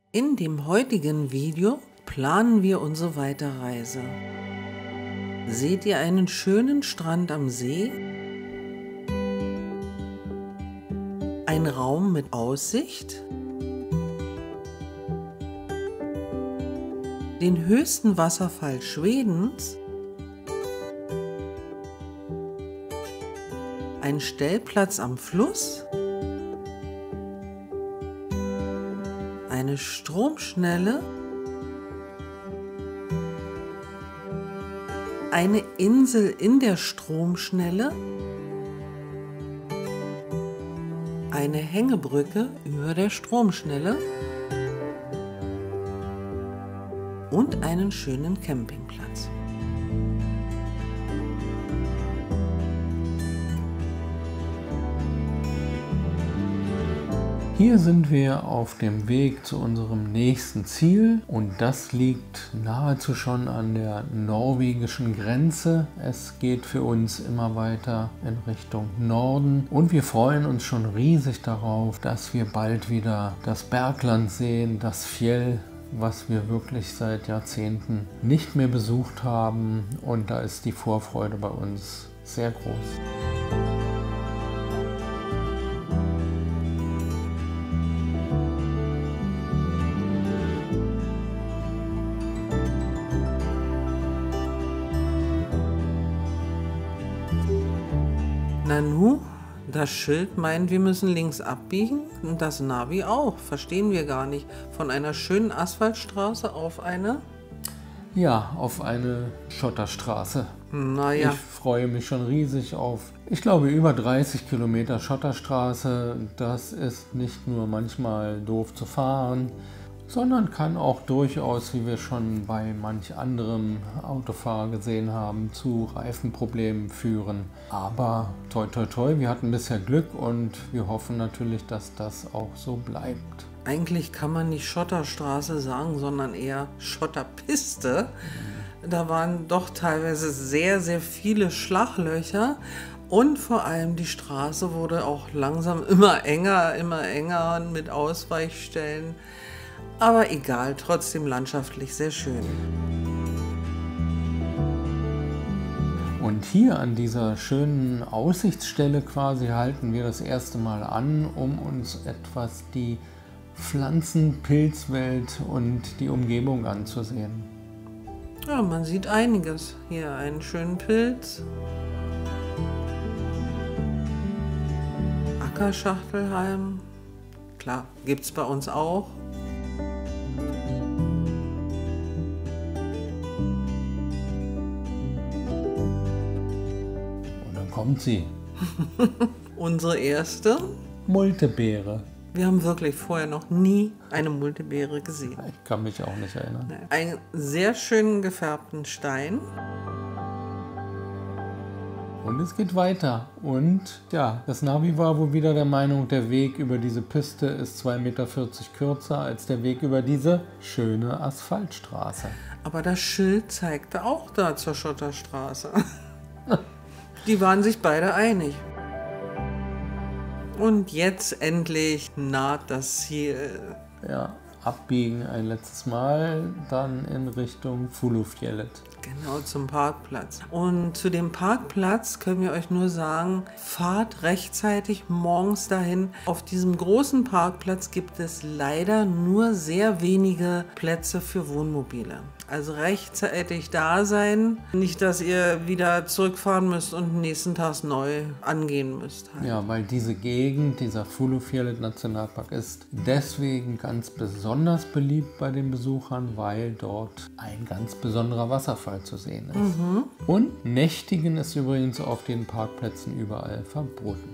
In dem heutigen Video planen wir unsere Weiterreise. Seht ihr einen schönen Strand am See? Ein Raum mit Aussicht? Den höchsten Wasserfall Schwedens? Ein Stellplatz am Fluss? Eine Stromschnelle? Eine Insel in der Stromschnelle? Eine Hängebrücke über der Stromschnelle? Und einen schönen Campingplatz. Hier sind wir auf dem Weg zu unserem nächsten Ziel und das liegt nahezu schon an der norwegischen Grenze. Es geht für uns immer weiter in Richtung Norden und wir freuen uns schon riesig darauf, dass wir bald wieder das Bergland sehen, das Fjell, was wir wirklich seit Jahrzehnten nicht mehr besucht haben, und da ist die Vorfreude bei uns sehr groß. Nanu, das Schild meint, wir müssen links abbiegen und das Navi auch. Verstehen wir gar nicht. Von einer schönen Asphaltstraße auf eine? Ja, auf eine Schotterstraße. Naja. Ich freue mich schon riesig auf, ich glaube, über 30 Kilometer Schotterstraße. Das ist nicht nur manchmal doof zu fahren, sondern kann auch durchaus, wie wir schon bei manch anderem Autofahrer gesehen haben, zu Reifenproblemen führen. Aber toi toi toi, wir hatten bisher Glück und wir hoffen natürlich, dass das auch so bleibt. Eigentlich kann man nicht Schotterstraße sagen, sondern eher Schotterpiste. Da waren doch teilweise sehr, sehr viele Schlaglöcher. Und vor allem die Straße wurde auch langsam immer enger mit Ausweichstellen. Aber egal, trotzdem landschaftlich sehr schön. Und hier an dieser schönen Aussichtsstelle quasi halten wir das erste Mal an, um uns etwas die Pflanzen-Pilzwelt und die Umgebung anzusehen. Ja, man sieht einiges. Hier einen schönen Pilz. Ackerschachtelhalm. Klar, gibt es bei uns auch. Kommt sie. Unsere erste Multebeere. Wir haben wirklich vorher noch nie eine Multebeere gesehen. Ich kann mich auch nicht erinnern. Einen sehr schönen gefärbten Stein. Und es geht weiter. Und ja, das Navi war wohl wieder der Meinung, der Weg über diese Piste ist 2,40 Meter kürzer als der Weg über diese schöne Asphaltstraße. Aber das Schild zeigte auch da zur Schotterstraße. Die waren sich beide einig. Und jetzt endlich naht das Ziel. Ja, abbiegen ein letztes Mal, dann in Richtung Fuglufjellet. Genau, zum Parkplatz. Und zu dem Parkplatz können wir euch nur sagen, fahrt rechtzeitig morgens dahin. Auf diesem großen Parkplatz gibt es leider nur sehr wenige Plätze für Wohnmobile. Also rechtzeitig da sein, nicht, dass ihr wieder zurückfahren müsst und nächsten Tag neu angehen müsst. Halt. Ja, weil diese Gegend, dieser Fuglufjellet Nationalpark, ist deswegen ganz besonders beliebt bei den Besuchern, weil dort ein ganz besonderer Wasserfall zu sehen ist. Und Nächtigen ist übrigens auf den Parkplätzen überall verboten.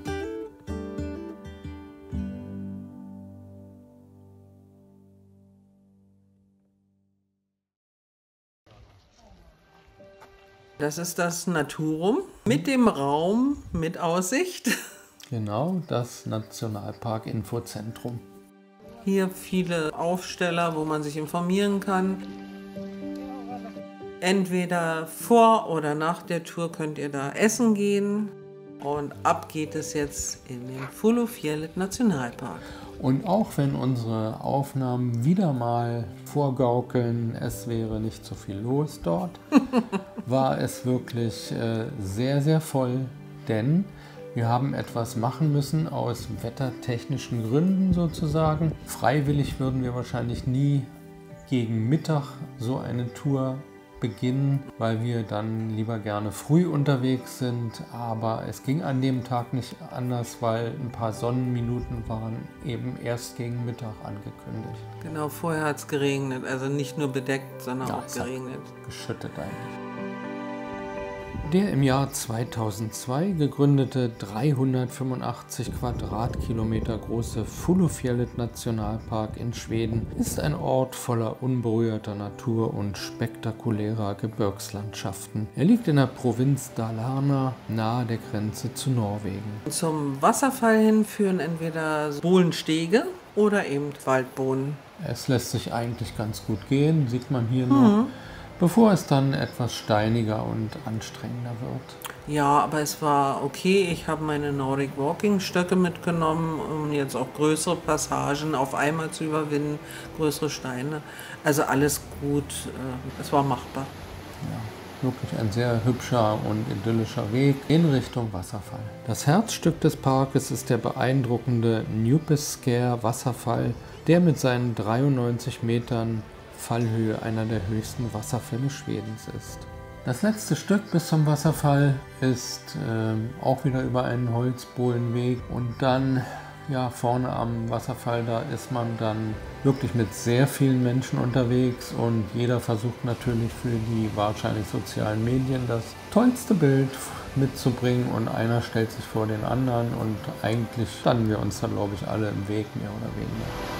Das ist das Naturum mit dem Raum mit Aussicht. Genau, das Nationalpark-Infozentrum. Hier viele Aufsteller, wo man sich informieren kann. Entweder vor oder nach der Tour könnt ihr da essen gehen. und ab geht es jetzt in den Fullofjellet Nationalpark. Und auch wenn unsere Aufnahmen wieder mal vorgaukeln, es wäre nicht so viel los dort, war es wirklich sehr, sehr voll, denn wir haben etwas machen müssen aus wettertechnischen Gründen sozusagen. Freiwillig würden wir wahrscheinlich nie gegen Mittag so eine Tour beginnen, weil wir dann lieber gerne früh unterwegs sind. Aber es ging an dem Tag nicht anders, weil ein paar Sonnenminuten waren eben erst gegen Mittag angekündigt. Genau, vorher hat es geregnet, also nicht nur bedeckt, sondern Ja, auch geregnet. Geschüttet eigentlich. Der im Jahr 2002 gegründete 385 Quadratkilometer große Fullofjellet Nationalpark in Schweden ist ein Ort voller unberührter Natur und spektakulärer Gebirgslandschaften. Er liegt in der Provinz Dalarna nahe der Grenze zu Norwegen. Zum Wasserfall hin führen entweder Bohlenstege oder eben Waldbohnen. Es lässt sich eigentlich ganz gut gehen, sieht man hier noch. Bevor es dann etwas steiniger und anstrengender wird. Ja, aber es war okay. Ich habe meine Nordic Walking Stöcke mitgenommen, um jetzt auch größere Passagen auf einmal zu überwinden, größere Steine. Also alles gut, es war machbar. Ja, wirklich ein sehr hübscher und idyllischer Weg in Richtung Wasserfall. Das Herzstück des Parkes ist der beeindruckende Djupeskär Wasserfall, der mit seinen 93 Metern Fallhöhe einer der höchsten Wasserfälle Schwedens ist. Das letzte Stück bis zum Wasserfall ist auch wieder über einen Holzbohlenweg und dann ja, vorne am Wasserfall, da ist man dann wirklich mit sehr vielen Menschen unterwegs und jeder versucht natürlich für die wahrscheinlich sozialen Medien das tollste Bild mitzubringen und einer stellt sich vor den anderen und eigentlich standen wir uns da, glaube ich, alle im Weg, mehr oder weniger.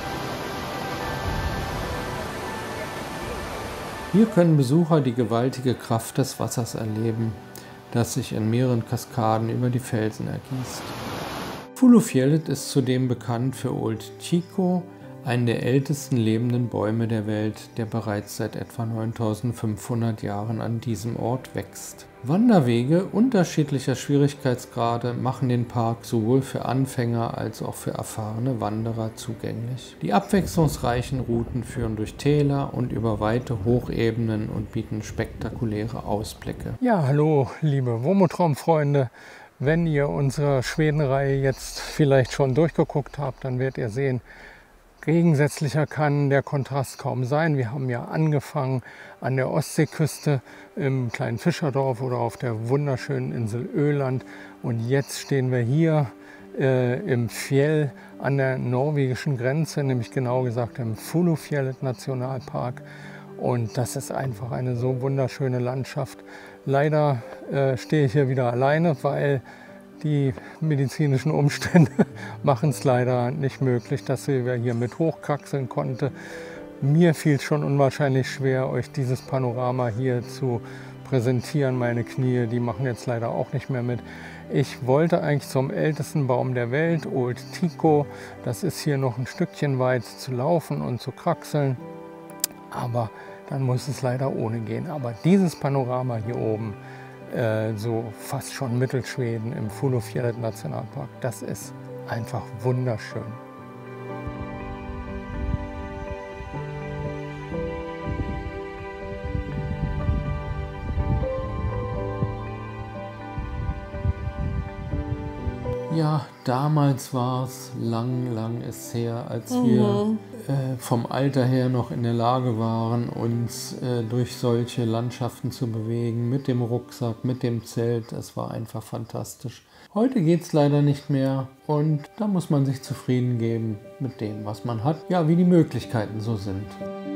Hier können Besucher die gewaltige Kraft des Wassers erleben, das sich in mehreren Kaskaden über die Felsen ergießt. Fullofjellet ist zudem bekannt für Old Chico, einen der ältesten lebenden Bäume der Welt, der bereits seit etwa 9500 Jahren an diesem Ort wächst. Wanderwege unterschiedlicher Schwierigkeitsgrade machen den Park sowohl für Anfänger als auch für erfahrene Wanderer zugänglich. Die abwechslungsreichen Routen führen durch Täler und über weite Hochebenen und bieten spektakuläre Ausblicke. Ja, hallo liebe Womotraum-Freunde. Wenn ihr unsere Schwedenreihe jetzt vielleicht schon durchgeguckt habt, dann werdet ihr sehen, gegensätzlicher kann der Kontrast kaum sein. Wir haben ja angefangen an der Ostseeküste im kleinen Fischerdorf oder auf der wunderschönen Insel Öland. Und jetzt stehen wir hier im Fjell an der norwegischen Grenze, nämlich genau gesagt im Fullofjellet Nationalpark. Und das ist einfach eine so wunderschöne Landschaft. Leider stehe ich hier wieder alleine, weil die medizinischen Umstände machen es leider nicht möglich, dass wir hier mit hochkraxeln konnte. Mir fiel es schon unwahrscheinlich schwer, euch dieses Panorama hier zu präsentieren. Meine Knie, die machen jetzt leider auch nicht mehr mit. Ich wollte eigentlich zum ältesten Baum der Welt, Old Chico. Das ist hier noch ein Stückchen weit zu laufen und zu kraxeln. Aber dann muss es leider ohne gehen. Aber dieses Panorama hier oben, so fast schon Mittelschweden im Fullofjellet Nationalpark, das ist einfach wunderschön. Ja, damals war es lang ist her, als wir vom Alter her noch in der Lage waren, uns durch solche Landschaften zu bewegen, mit dem Rucksack, mit dem Zelt. Es war einfach fantastisch. Heute geht es leider nicht mehr und da muss man sich zufrieden geben mit dem, was man hat. Ja, wie die Möglichkeiten so sind.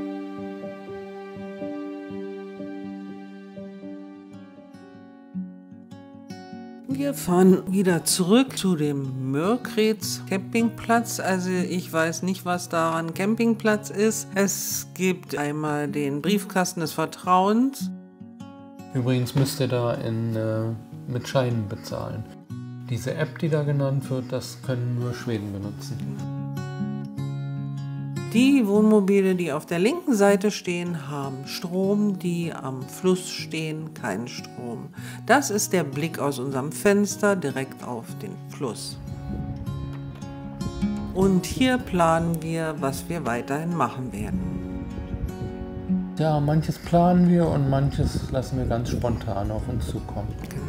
Wir fahren wieder zurück zu dem Mörkreds Campingplatz. Also ich weiß nicht, was daran Campingplatz ist. Es gibt einmal den Briefkasten des Vertrauens. Übrigens müsst ihr da mit Scheinen bezahlen. Diese App, die da genannt wird, das können nur Schweden benutzen. Die Wohnmobile, die auf der linken Seite stehen, haben Strom, die am Fluss stehen, keinen Strom. Das ist der Blick aus unserem Fenster direkt auf den Fluss. Und hier planen wir, was wir weiterhin machen werden. Ja, manches planen wir und manches lassen wir ganz spontan auf uns zukommen. Genau.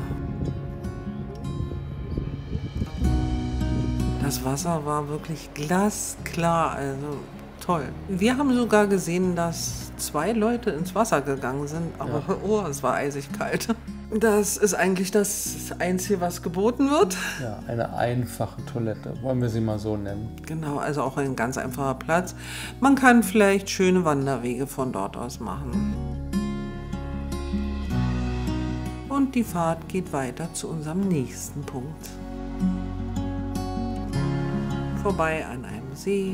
Das Wasser war wirklich glasklar, also toll. Wir haben sogar gesehen, dass 2 Leute ins Wasser gegangen sind, aber ja. Oh, es war eisig kalt. Das ist eigentlich das Einzige, was geboten wird. Ja, eine einfache Toilette, wollen wir sie mal so nennen. Genau, also auch ein ganz einfacher Platz. Man kann vielleicht schöne Wanderwege von dort aus machen. Und die Fahrt geht weiter zu unserem nächsten Punkt. Vorbei an einem See.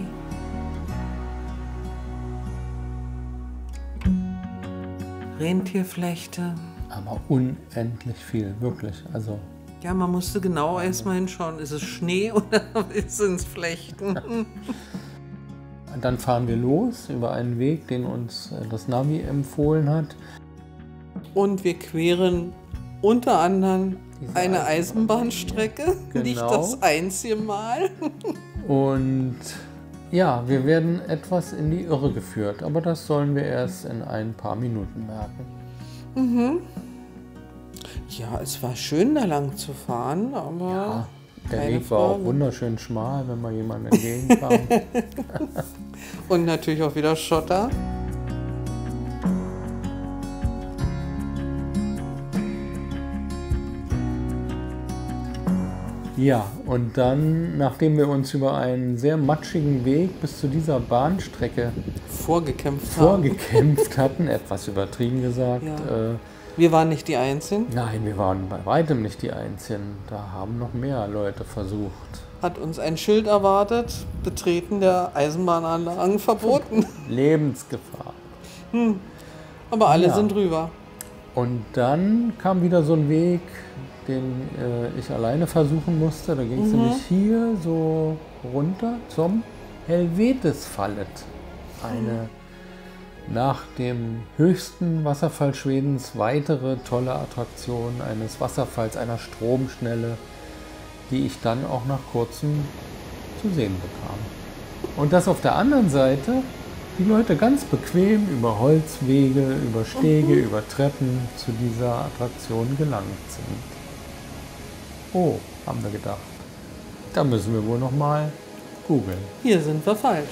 Rentierflechte. Aber unendlich viel, wirklich. Also ja, man musste genau erstmal hinschauen, ist es Schnee oder sind es Flechten? Dann fahren wir los über einen Weg, den uns das Navi empfohlen hat. Und wir queren unter anderem eine Eisenbahnstrecke, genau. Nicht das einzige Mal. Und ja, wir werden etwas in die Irre geführt, aber das sollen wir erst in ein paar Minuten merken. Mhm. Ja, es war schön, da lang zu fahren, aber ja, der Weg war auch wunderschön schmal, wenn mal jemand entgegenkam. Und natürlich auch wieder Schotter. Ja, und dann, nachdem wir uns über einen sehr matschigen Weg bis zu dieser Bahnstrecke vorgekämpft hatten, etwas übertrieben gesagt. Ja. Wir waren nicht die Einzigen. Nein, wir waren bei weitem nicht die Einzigen. Da haben noch mehr Leute versucht. Hat uns ein Schild erwartet, Betreten der Eisenbahnanlagen verboten. Lebensgefahr. Aber alle sind drüber. Und dann kam wieder so ein Weg, den ich alleine versuchen musste. Da ging es nämlich hier so runter zum Helvetesfallet. Eine nach dem höchsten Wasserfall Schwedens weitere tolle Attraktion eines Wasserfalls, einer Stromschnelle, die ich dann auch nach kurzem zu sehen bekam. Und dass auf der anderen Seite die Leute ganz bequem über Holzwege, über Stege, über Treppen zu dieser Attraktion gelangt sind. Oh, haben wir gedacht. Da müssen wir wohl noch mal googeln. Hier sind wir falsch.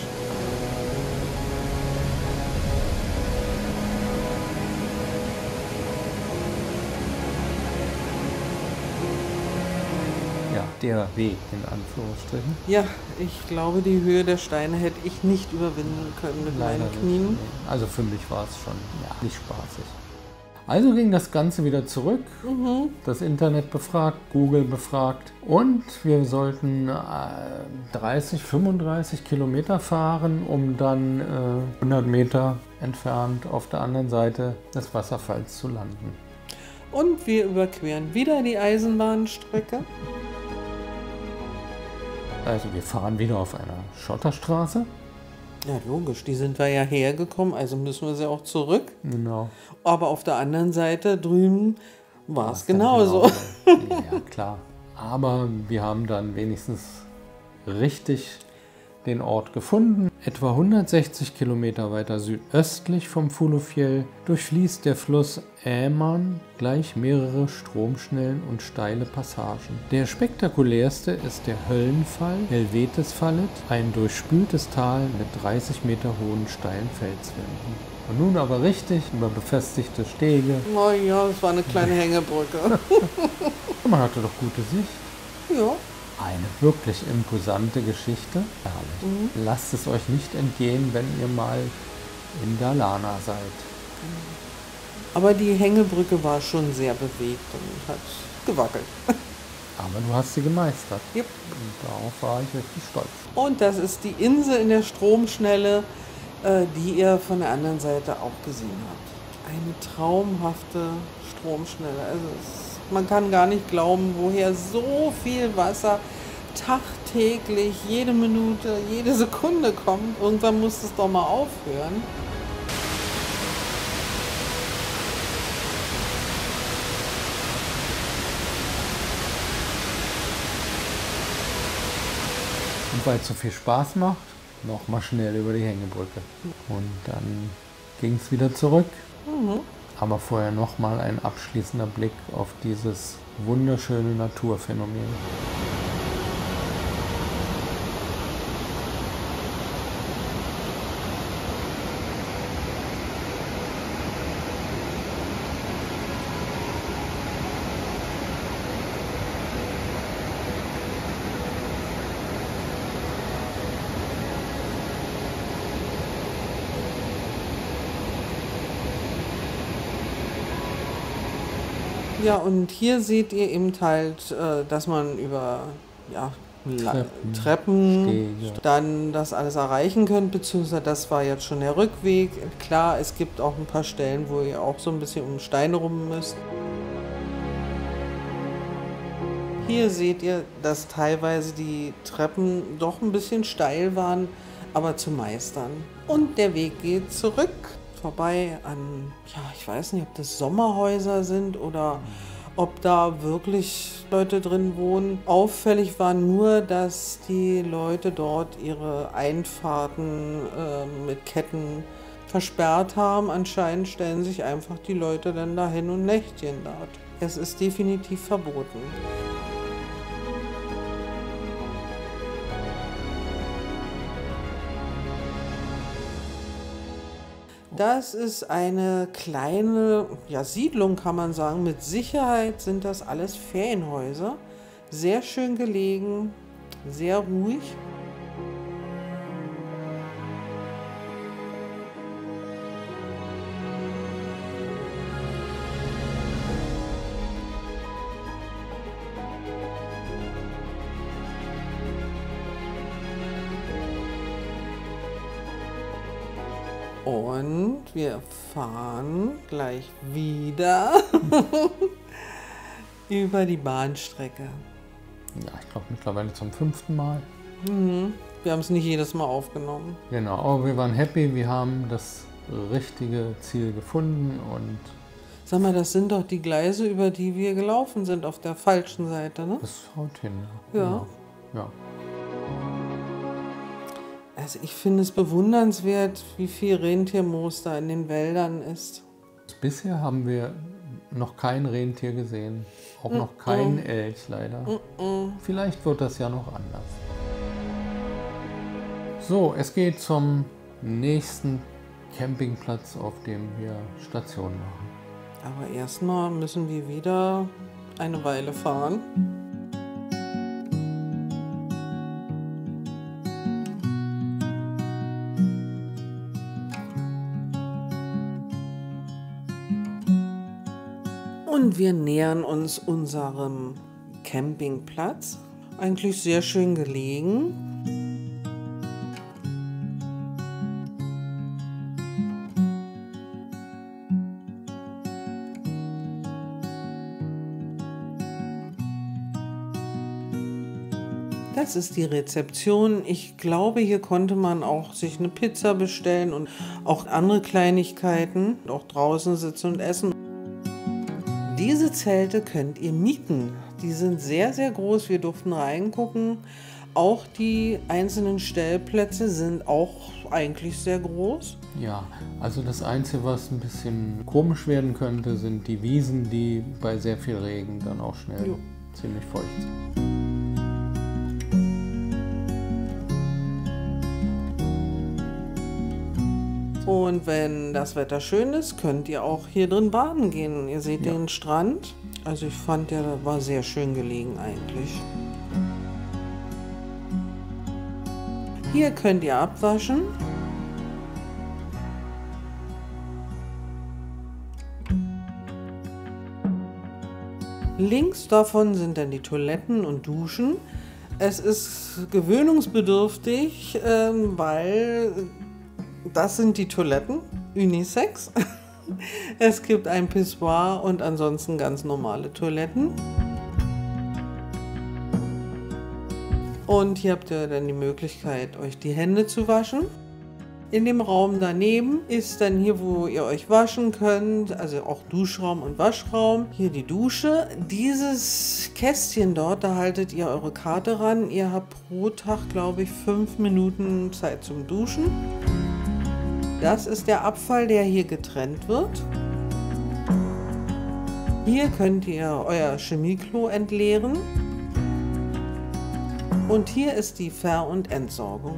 Ja, der Weg in Anführungsstrichen. Ja, ich glaube, die Höhe der Steine hätte ich nicht überwinden können mit meinen Knien. Nicht. Also für mich war es schon nicht spaßig. Also ging das Ganze wieder zurück, das Internet befragt, Google befragt und wir sollten 30, 35 Kilometer fahren, um dann 100 Meter entfernt auf der anderen Seite des Wasserfalls zu landen. Und wir überqueren wieder die Eisenbahnstrecke. Also wir fahren wieder auf einer Schotterstraße. Ja, logisch, die sind wir ja hergekommen, also müssen wir sie auch zurück. Genau. Aber auf der anderen Seite drüben war es genauso. Ja, klar. Aber wir haben dann wenigstens richtig den Ort gefunden. Etwa 160 Kilometer weiter südöstlich vom Fuglafjell durchfließt der Fluss Ämern gleich mehrere Stromschnellen und steile Passagen. Der spektakulärste ist der Höllenfall, Helvetesfallet, ein durchspültes Tal mit 30 Meter hohen steilen Felswänden. Und nun aber richtig über befestigte Stege. Oh ja, das war eine kleine Hängebrücke. Man hatte doch gute Sicht. Ja. Eine wirklich imposante Geschichte. Herrlich. Lasst es euch nicht entgehen, wenn ihr mal in Dalarna seid. Aber die Hängebrücke war schon sehr bewegt und hat gewackelt. Aber du hast sie gemeistert. Yep. Und darauf war ich richtig stolz. Und das ist die Insel in der Stromschnelle, die ihr von der anderen Seite auch gesehen habt. Eine traumhafte Stromschnelle. Also man kann gar nicht glauben, woher so viel Wasser tagtäglich, jede Minute, jede Sekunde kommt. Irgendwann muss es doch mal aufhören. Und weil es so viel Spaß macht, noch mal schnell über die Hängebrücke. Und dann ging es wieder zurück. Aber vorher noch mal ein abschließender Blick auf dieses wunderschöne Naturphänomen. Ja, und hier seht ihr eben halt, dass man über Treppen Stege. dann das alles erreichen könnt, beziehungsweise das war jetzt schon der Rückweg. Klar, es gibt auch ein paar Stellen, wo ihr auch so ein bisschen um Steine rum müsst. Hier seht ihr, dass teilweise die Treppen doch ein bisschen steil waren, aber zu meistern. Und der Weg geht zurück, vorbei an, ja, ich weiß nicht, ob das Sommerhäuser sind oder ob da wirklich Leute drin wohnen. Auffällig war nur, dass die Leute dort ihre Einfahrten mit Ketten versperrt haben. Anscheinend stellen sich einfach die Leute dann dahin und nächtigen dort. Es ist definitiv verboten. Das ist eine kleine Siedlung, kann man sagen. Mit Sicherheit sind das alles Ferienhäuser. Sehr schön gelegen, sehr ruhig. Und wir fahren gleich wieder über die Bahnstrecke. Ja, ich glaube mittlerweile zum 5. Mal. Wir haben es nicht jedes Mal aufgenommen. Genau, aber wir waren happy, wir haben das richtige Ziel gefunden und Sag mal, das sind doch die Gleise, über die wir gelaufen sind, auf der falschen Seite, ne? das haut hin. Ja. Genau. Ja. Also ich finde es bewundernswert, wie viel Rentiermoos da in den Wäldern ist. Bisher haben wir noch kein Rentier gesehen, auch noch keinen Elch leider. Vielleicht wird das ja noch anders. So, es geht zum nächsten Campingplatz, auf dem wir Station machen. Aber erstmal müssen wir wieder eine Weile fahren. Und wir nähern uns unserem Campingplatz. Eigentlich sehr schön gelegen. Das ist die Rezeption. Ich glaube, hier konnte man auch sich eine Pizza bestellen und auch andere Kleinigkeiten, auch draußen sitzen und essen. Diese Zelte könnt ihr mieten. Die sind sehr, sehr groß. Wir durften reingucken. Auch die einzelnen Stellplätze sind auch eigentlich sehr groß. Ja, also das Einzige, was ein bisschen komisch werden könnte, sind die Wiesen, die bei sehr viel Regen dann auch schnell ziemlich feucht sind. Und wenn das Wetter schön ist, könnt ihr auch hier drin baden gehen. Ihr seht den Strand. Also ich fand, der war sehr schön gelegen eigentlich. Hier könnt ihr abwaschen. Links davon sind dann die Toiletten und Duschen. Es ist gewöhnungsbedürftig, weil das sind die Toiletten, Unisex. Es gibt ein Pissoir und ansonsten ganz normale Toiletten. Und hier habt ihr dann die Möglichkeit, euch die Hände zu waschen. In dem Raum daneben ist dann hier, wo ihr euch waschen könnt, also auch Duschraum und Waschraum. Hier die Dusche. Dieses Kästchen dort, da haltet ihr eure Karte ran. Ihr habt pro Tag, glaube ich, 5 Minuten Zeit zum Duschen. Das ist der Abfall, der hier getrennt wird. Hier könnt ihr euer Chemieklo entleeren. Und hier ist die Ver- und Entsorgung.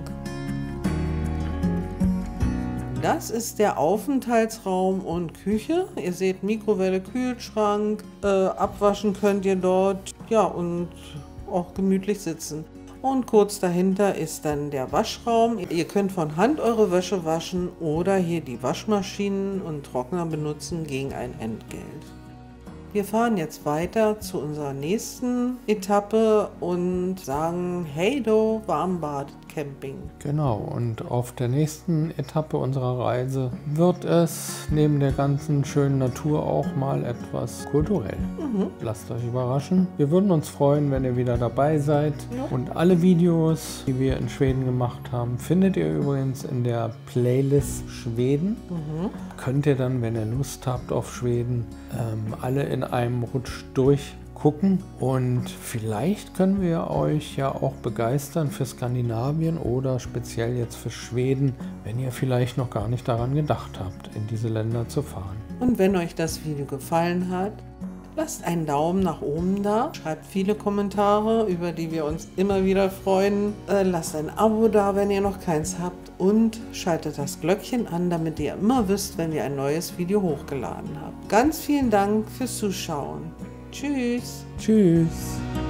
Das ist der Aufenthaltsraum und Küche. Ihr seht Mikrowelle, Kühlschrank, abwaschen könnt ihr dort, ja, und auch gemütlich sitzen. Und kurz dahinter ist dann der Waschraum. Ihr könnt von Hand eure Wäsche waschen oder hier die Waschmaschinen und Trockner benutzen gegen ein Entgelt. Wir fahren jetzt weiter zu unserer nächsten Etappe und sagen Hey do, Warmbad Camping. Genau, und auf der nächsten Etappe unserer Reise wird es neben der ganzen schönen Natur auch mal etwas kulturell. Lasst euch überraschen. Wir würden uns freuen, wenn ihr wieder dabei seid. Ja. Und alle Videos, die wir in Schweden gemacht haben, findet ihr übrigens in der Playlist Schweden. Könnt ihr dann, wenn ihr Lust habt auf Schweden, alle in einem Rutsch durchgucken. Und vielleicht können wir euch ja auch begeistern für Skandinavien oder speziell jetzt für Schweden, wenn ihr vielleicht noch gar nicht daran gedacht habt, in diese Länder zu fahren. Und wenn euch das Video gefallen hat, lasst einen Daumen nach oben da, schreibt viele Kommentare, über die wir uns immer wieder freuen. Lasst ein Abo da, wenn ihr noch keins habt, und schaltet das Glöckchen an, damit ihr immer wisst, wenn wir ein neues Video hochgeladen haben. Ganz vielen Dank fürs Zuschauen. Tschüss. Tschüss.